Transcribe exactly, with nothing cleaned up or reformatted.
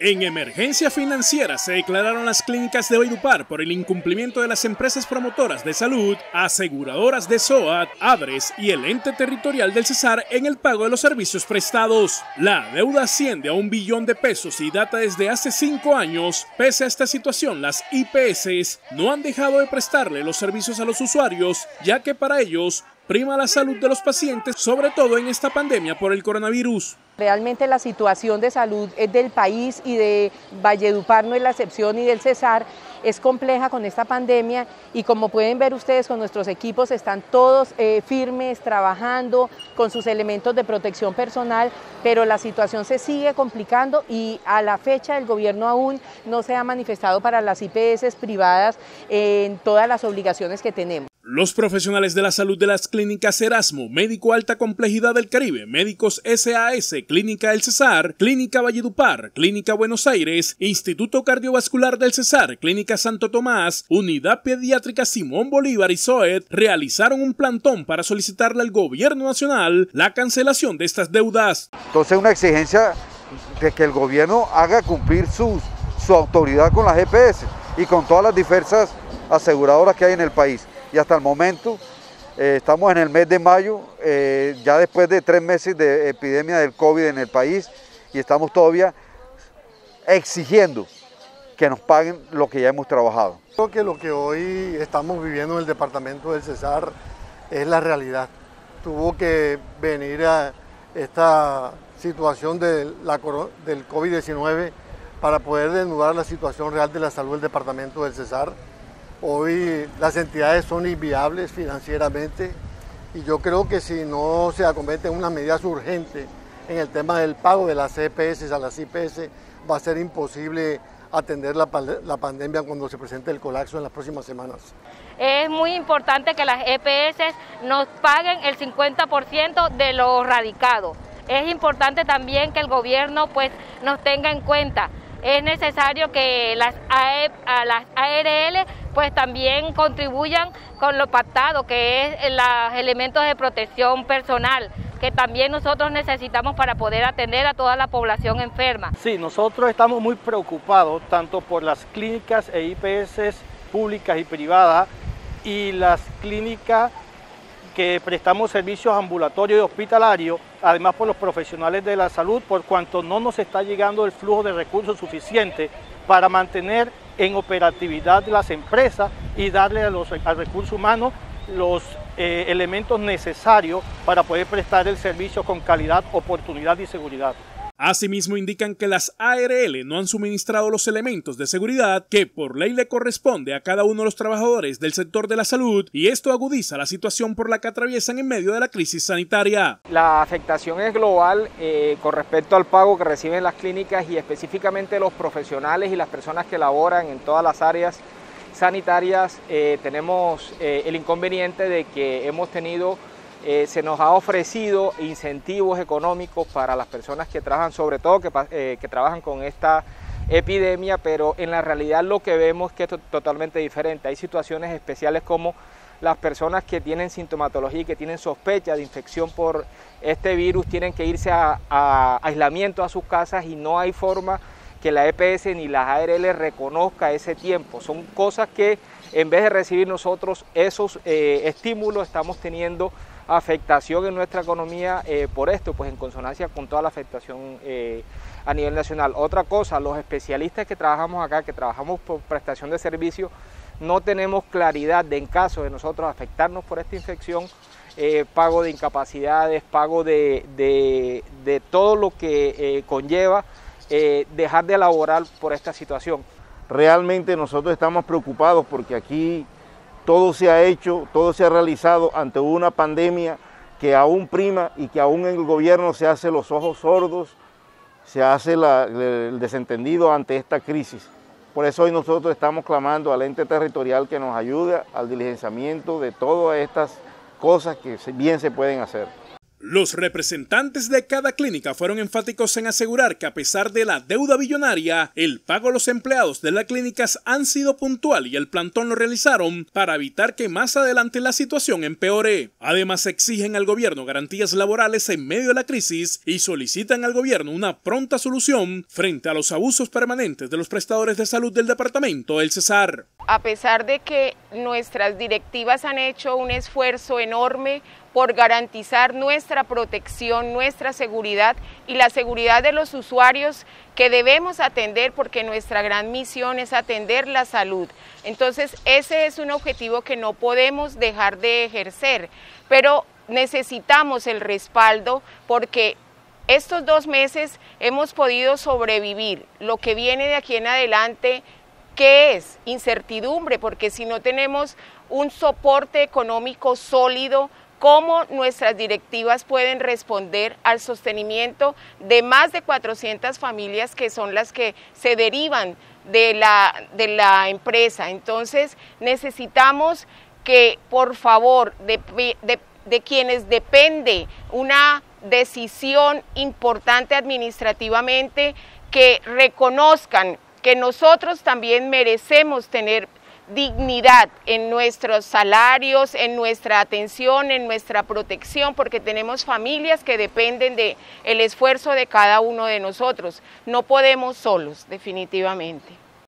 En emergencia financiera se declararon las clínicas de Valledupar por el incumplimiento de las empresas promotoras de salud, aseguradoras de SOAT, ADRES y el ente territorial del Cesar en el pago de los servicios prestados. La deuda asciende a un billón de pesos y data desde hace cinco años. Pese a esta situación, las I P S no han dejado de prestarle los servicios a los usuarios, ya que para ellos prima la salud de los pacientes, sobre todo en esta pandemia por el coronavirus. Realmente la situación de salud del país y de Valledupar no es la excepción, y del Cesar es compleja con esta pandemia, y como pueden ver ustedes con nuestros equipos están todos eh, firmes, trabajando con sus elementos de protección personal, pero la situación se sigue complicando y a la fecha el gobierno aún no se ha manifestado para las I P S privadas en todas las obligaciones que tenemos. Los profesionales de la salud de las clínicas Erasmo, Médico Alta Complejidad del Caribe, Médicos S A S, Clínica El Cesar, Clínica Valledupar, Clínica Buenos Aires, Instituto Cardiovascular del Cesar, Clínica Santo Tomás, Unidad Pediátrica Simón Bolívar y SOET realizaron un plantón para solicitarle al gobierno nacional la cancelación de estas deudas. Entonces una exigencia de que el gobierno haga cumplir su, su autoridad con las E P S y con todas las diversas aseguradoras que hay en el país. Y hasta el momento eh, estamos en el mes de mayo, eh, ya después de tres meses de epidemia del COVID en el país, y estamos todavía exigiendo que nos paguen lo que ya hemos trabajado. Creo que lo que hoy estamos viviendo en el departamento del Cesar es la realidad. Tuvo que venir a esta situación de la, del COVID diecinueve para poder desnudar la situación real de la salud del departamento del Cesar. Hoy las entidades son inviables financieramente, y yo creo que si no se acometen unas medidas urgentes en el tema del pago de las E P S a las I P S, va a ser imposible atender la, la pandemia cuando se presente el colapso en las próximas semanas. Es muy importante que las E P S nos paguen el cincuenta por ciento de lo radicado. Es importante también que el gobierno pues, nos tenga en cuenta. Es necesario que las, A E, a las A R L pues también contribuyan con lo pactado, que es los elementos de protección personal, que también nosotros necesitamos para poder atender a toda la población enferma. Sí, nosotros estamos muy preocupados tanto por las clínicas e I P S públicas y privadas y las clínicas que prestamos servicios ambulatorios y hospitalarios, además por los profesionales de la salud, por cuanto no nos está llegando el flujo de recursos suficiente para mantener en operatividad las empresas y darle a los, al recurso humano los eh, elementos necesarios para poder prestar el servicio con calidad, oportunidad y seguridad. Asimismo, indican que las A R L no han suministrado los elementos de seguridad que por ley le corresponde a cada uno de los trabajadores del sector de la salud, y esto agudiza la situación por la que atraviesan en medio de la crisis sanitaria. La afectación es global eh, con respecto al pago que reciben las clínicas y específicamente los profesionales y las personas que laboran en todas las áreas sanitarias. Eh, tenemos eh, el inconveniente de que hemos tenido Eh, se nos ha ofrecido incentivos económicos para las personas que trabajan, sobre todo que, eh, que trabajan con esta epidemia, pero en la realidad lo que vemos es que es totalmente diferente. Hay situaciones especiales como las personas que tienen sintomatología y que tienen sospecha de infección por este virus, tienen que irse a, a aislamiento a sus casas y no hay forma que la E P S ni las A R L reconozca ese tiempo. Son cosas que en vez de recibir nosotros esos eh, estímulos estamos teniendo afectación en nuestra economía eh, por esto, pues en consonancia con toda la afectación eh, a nivel nacional. Otra cosa, los especialistas que trabajamos acá, que trabajamos por prestación de servicios, no tenemos claridad de en caso de nosotros afectarnos por esta infección, eh, pago de incapacidades, pago de, de, de todo lo que eh, conlleva eh, dejar de laborar por esta situación. Realmente nosotros estamos preocupados porque aquí todo se ha hecho, todo se ha realizado ante una pandemia que aún prima y que aún el gobierno se hace los ojos sordos, se hace la, el desentendido ante esta crisis. Por eso hoy nosotros estamos clamando al ente territorial que nos ayude al diligenciamiento de todas estas cosas que bien se pueden hacer. Los representantes de cada clínica fueron enfáticos en asegurar que a pesar de la deuda billonaria, el pago a los empleados de las clínicas han sido puntual y el plantón lo realizaron para evitar que más adelante la situación empeore. Además, exigen al gobierno garantías laborales en medio de la crisis y solicitan al gobierno una pronta solución frente a los abusos permanentes de los prestadores de salud del departamento del Cesar. A pesar de que nuestras directivas han hecho un esfuerzo enorme por garantizar nuestra protección, nuestra seguridad y la seguridad de los usuarios que debemos atender, porque nuestra gran misión es atender la salud. Entonces, ese es un objetivo que no podemos dejar de ejercer, pero necesitamos el respaldo porque estos dos meses hemos podido sobrevivir. Lo que viene de aquí en adelante, ¿qué es? Incertidumbre, porque si no tenemos un soporte económico sólido, ¿cómo nuestras directivas pueden responder al sostenimiento de más de cuatrocientas familias que son las que se derivan de la, de la empresa? Entonces necesitamos que, por favor, de, de, de quienes depende una decisión importante administrativamente, que reconozcan que nosotros también merecemos tener dignidad en nuestros salarios, en nuestra atención, en nuestra protección, porque tenemos familias que dependen del esfuerzo de cada uno de nosotros. No podemos solos, definitivamente.